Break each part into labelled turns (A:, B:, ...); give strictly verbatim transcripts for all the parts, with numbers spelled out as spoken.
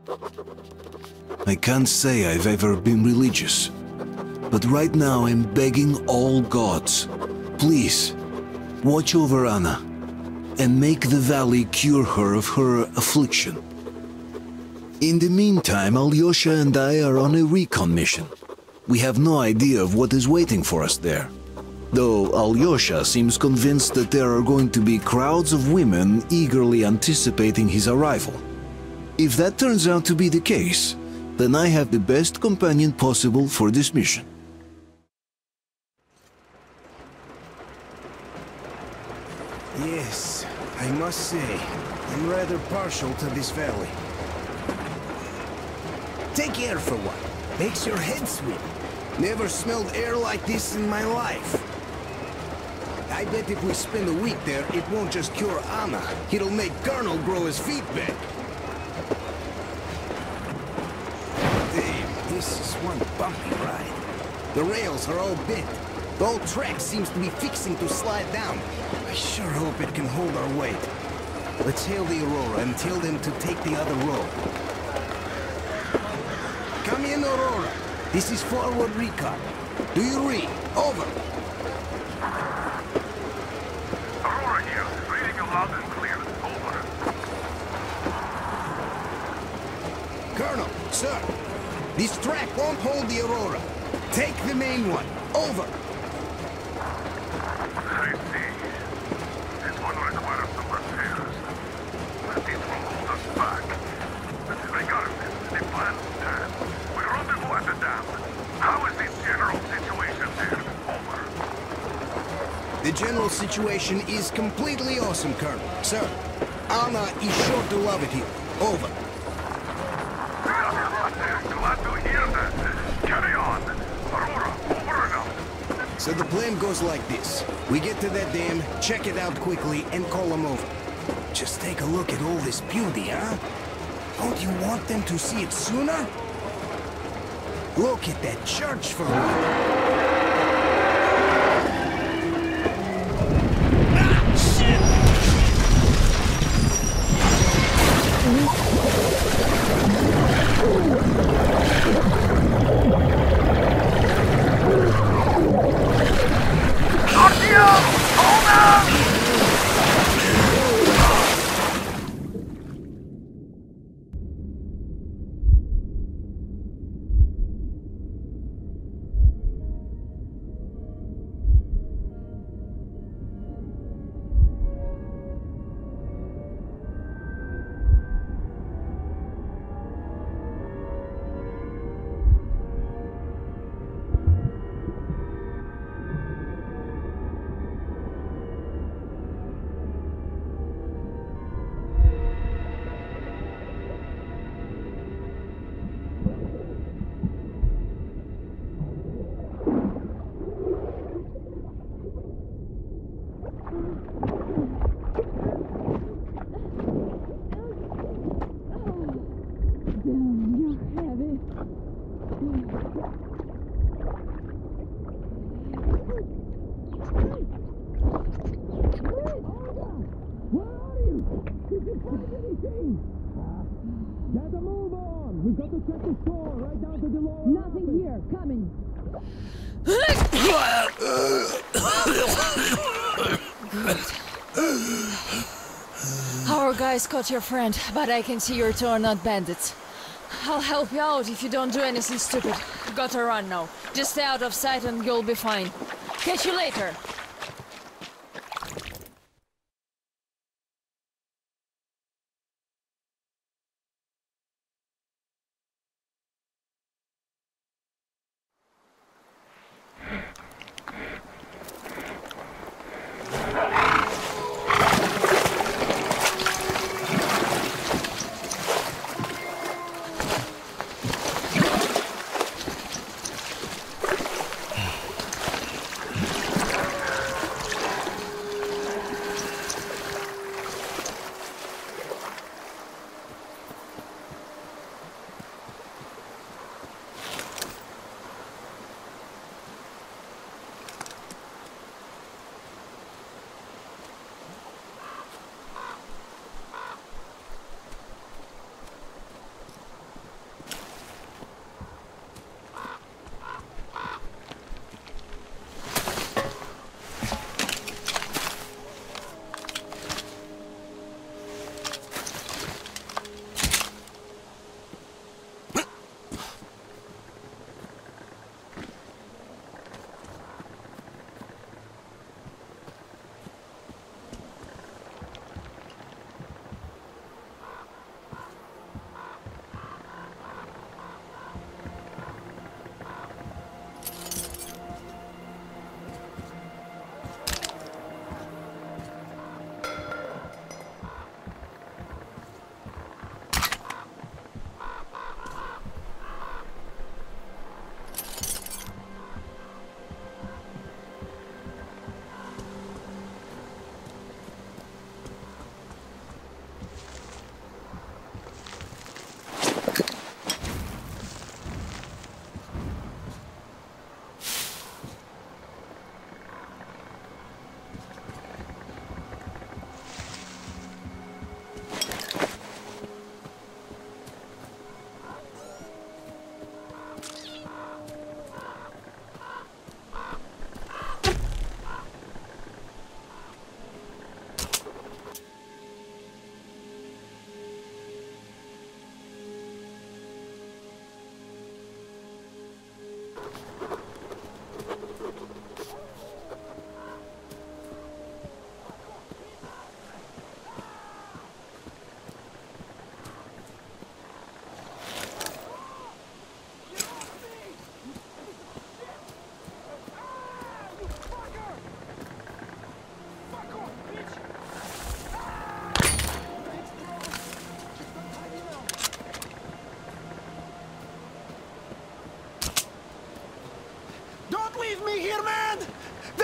A: I can't say I've ever been religious, but right now I'm begging all gods, please, watch over Anna, and make the valley cure her of her affliction. In the meantime, Alyosha and I are on a recon mission. We have no idea of what is waiting for us there, though Alyosha seems convinced that there are going to be crowds of women eagerly anticipating his arrival. If that turns out to be the case, then I have the best companion possible for this mission.
B: Yes, I must say, I'm rather partial to this valley. Take air for one. Makes your head swim. Never smelled air like this in my life. I bet if we spend a week there, it won't just cure Anna. It'll make Colonel grow his feet back. Damn, this is one bumpy ride. The rails are all bent. The whole track seems to be fixing to slide down. I sure hope it can hold our weight. Let's hail the Aurora and tell them to take the other road. Come in, Aurora. This is forward recon. Do you read? Over.
C: Aurora here. Reading you loud and clear. Over.
B: Colonel, sir. This track won't hold the Aurora. Take the main one. Over.
C: I see. This one requires some repairs. But this will hold us back. But regardless, the plan stands. We rendezvous at the dam. How is the general situation there? Over.
B: The general situation is completely awesome, Colonel. Sir, Anna is sure to love it here. Over.
C: Glad to hear that. Carry on. Aurora, over and out.
B: So the plan goes like this. We get to that dam, check it out quickly, and call them over. Just take a look at all this beauty, huh? Don't you want them to see it sooner? Look at that church for one.
D: Nothing here. Coming. Our guys caught your friend, but I can see your two are not bandits. I'll help you out if you don't do anything stupid. Gotta run now. Just stay out of sight and you'll be fine. Catch you later.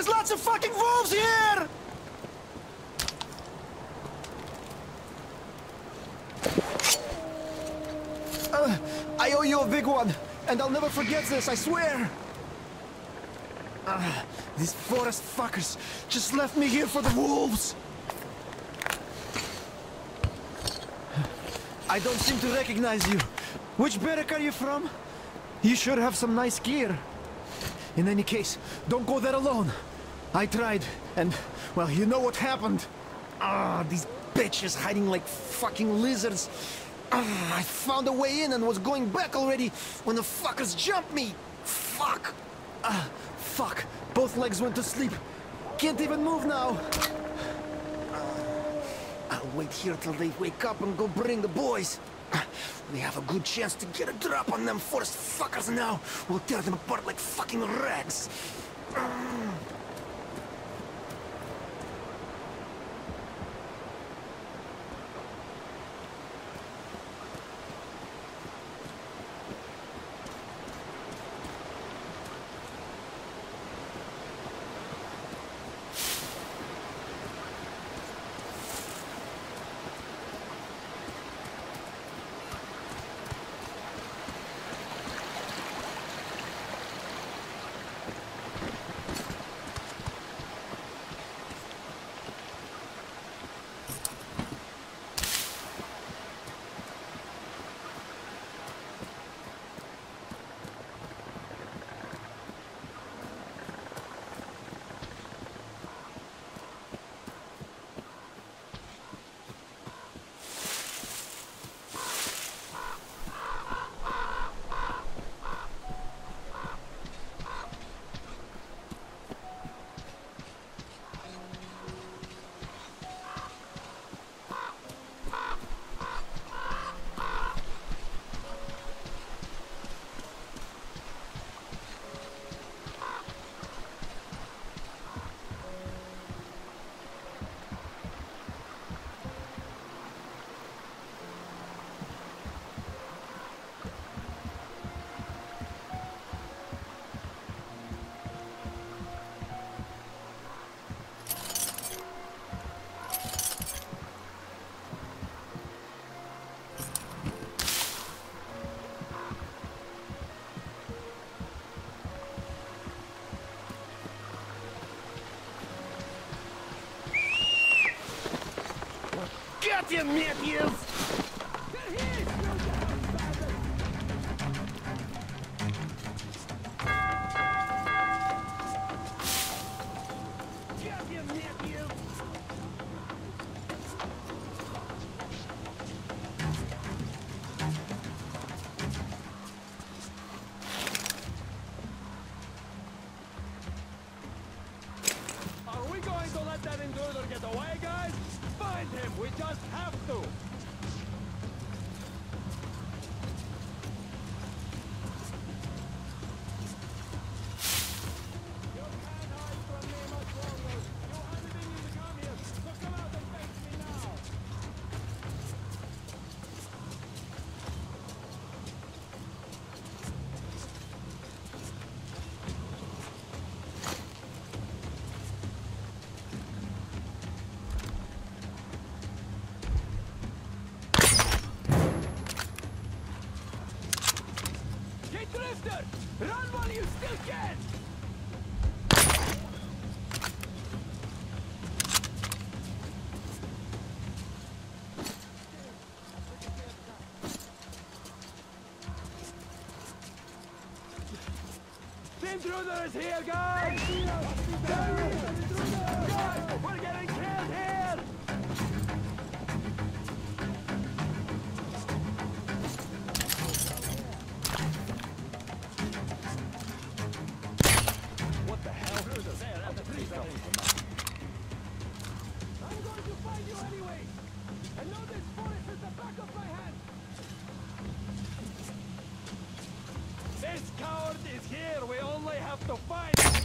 B: There's lots of fucking wolves here! Uh, I owe you a big one, and I'll never forget this, I swear! Uh, these forest fuckers just left me here for the wolves! I don't seem to recognize you. Which barrack are you from? You should have some nice gear. In any case, don't go there alone. I tried, and, well, you know what happened. Ah, these bitches hiding like fucking lizards. Ah, I found a way in and was going back already when the fuckers jumped me. Fuck. Ah, fuck. Both legs went to sleep. Can't even move now. I'll wait here till they wake up and go bring the boys. We have a good chance to get a drop on them forest fuckers now. We'll tear them apart like fucking rags. Got you, Matthews!
E: Are we going to let that intruder get away, guys? Find him! We just have to! You can't hide from me much longer! You had it in you to come here, so come out and face me now! Get Drifter! Run while you still can! The intruder is here, guys! Guys, we're getting killed here! What the hell? There at the tree top. I'm going to find you anyway! I know this forest is the back of my hand! This coward is here! We only have to find him!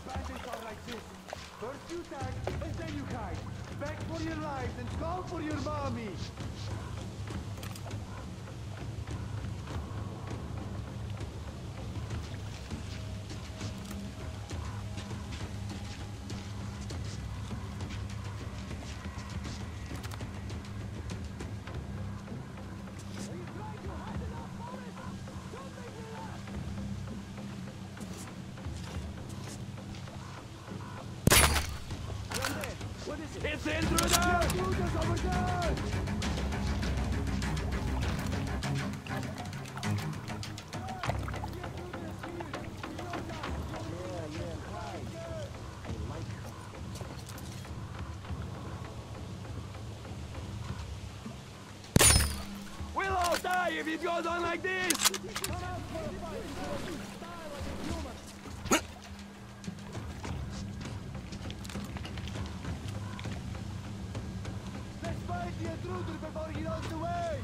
E: Bandits are like this. First you tag, and then you hide. Beg for your lives and call for your mommy.
F: It's the intruder!
E: Intruders over there!
F: We'll all die if it goes on like this!
E: Let's fight the intruder before he runs away!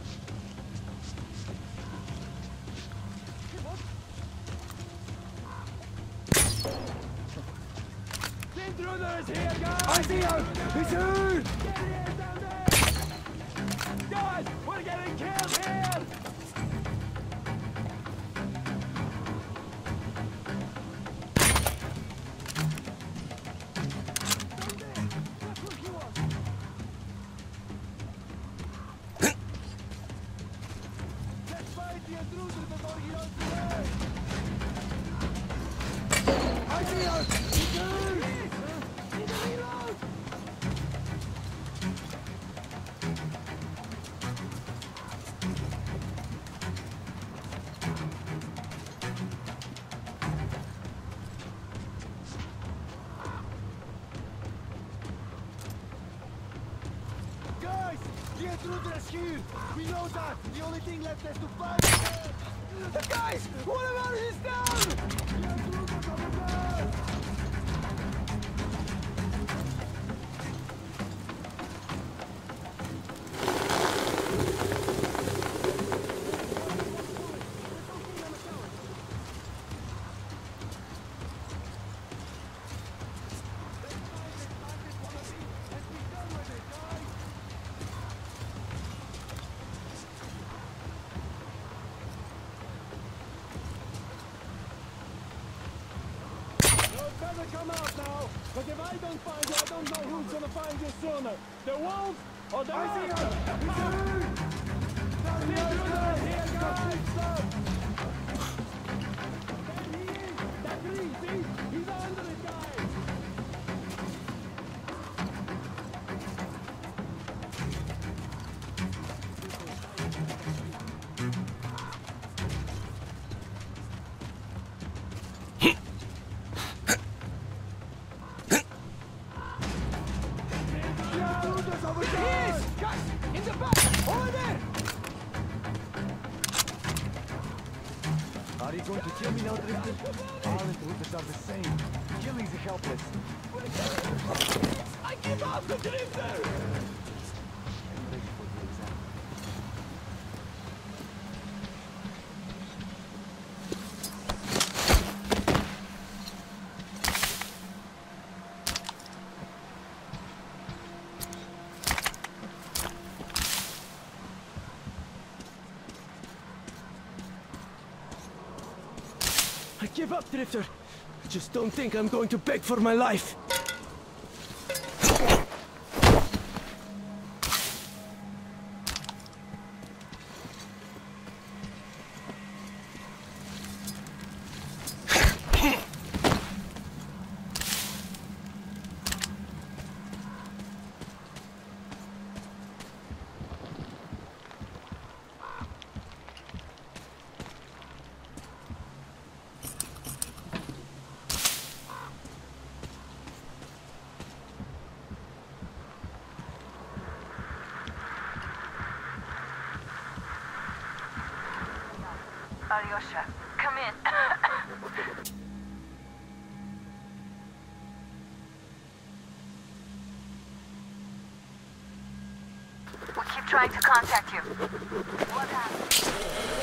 F: The intruder is here, guys!
E: I see him! He's here!
F: Guys, we're getting killed here!
E: Let's fight the intruder before he runs away! I see him! He's here! He's a reload! Guys! The intruder is here! We know that! The only thing left is to fight!
F: Guys, what about his down?
E: The intruder's over there! Better come out now, but if I don't find you, I don't know who's gonna find you sooner. The wolves or the I see him! He's here! The intruder is here, guys! There he is! That tree, see? He's under it, guys! The intruder's over there!
F: Guys, in the back! Over there!
E: Are you going to kill me now, Drifter? All intruders are the same. Killing the helpless.
F: I give up the drifter!
E: I'm ready for the exam.
F: I give up, Drifter. I just don't think I'm going to beg for my life.
G: Alyosha, come in. We keep trying to contact you. What happened?